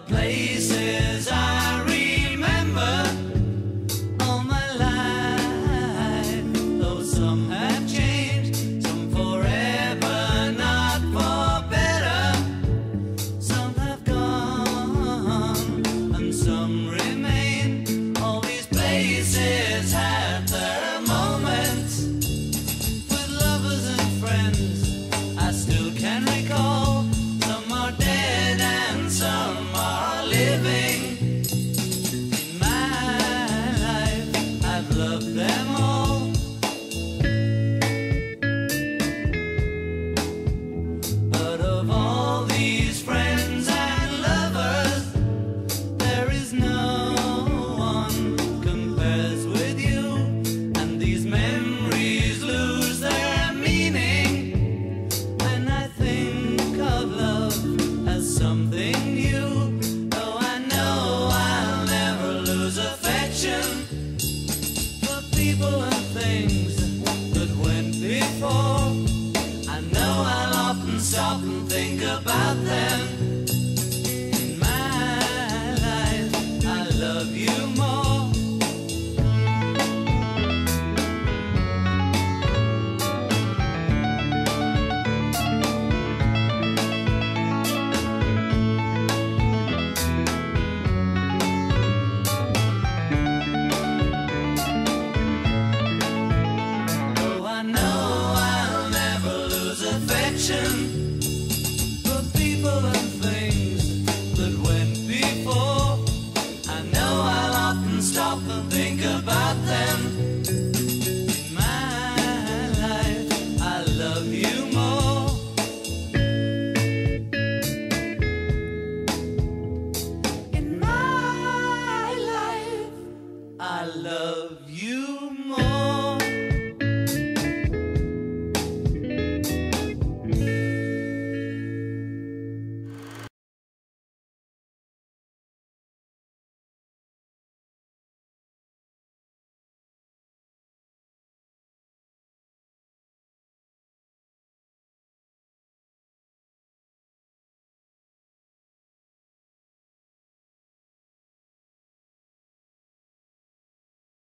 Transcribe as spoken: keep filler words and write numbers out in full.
places I remember all my life, though some have changed, some forever, not for better. Some have gone and some remain. All these places have their moments with lovers and friends I still can recall. Some are dead and some are living. In my life, I've loved them all. But of all these friends and lovers, there is no one compares with you. And these memories lose their meaning when I think of love as something new. Though I know I'll never lose affection for people and things that went before. I know I'll often stop and think about them. In my life, I love you more. Though I know I'll never lose affection for people and things that went before. I know I'll often stop and think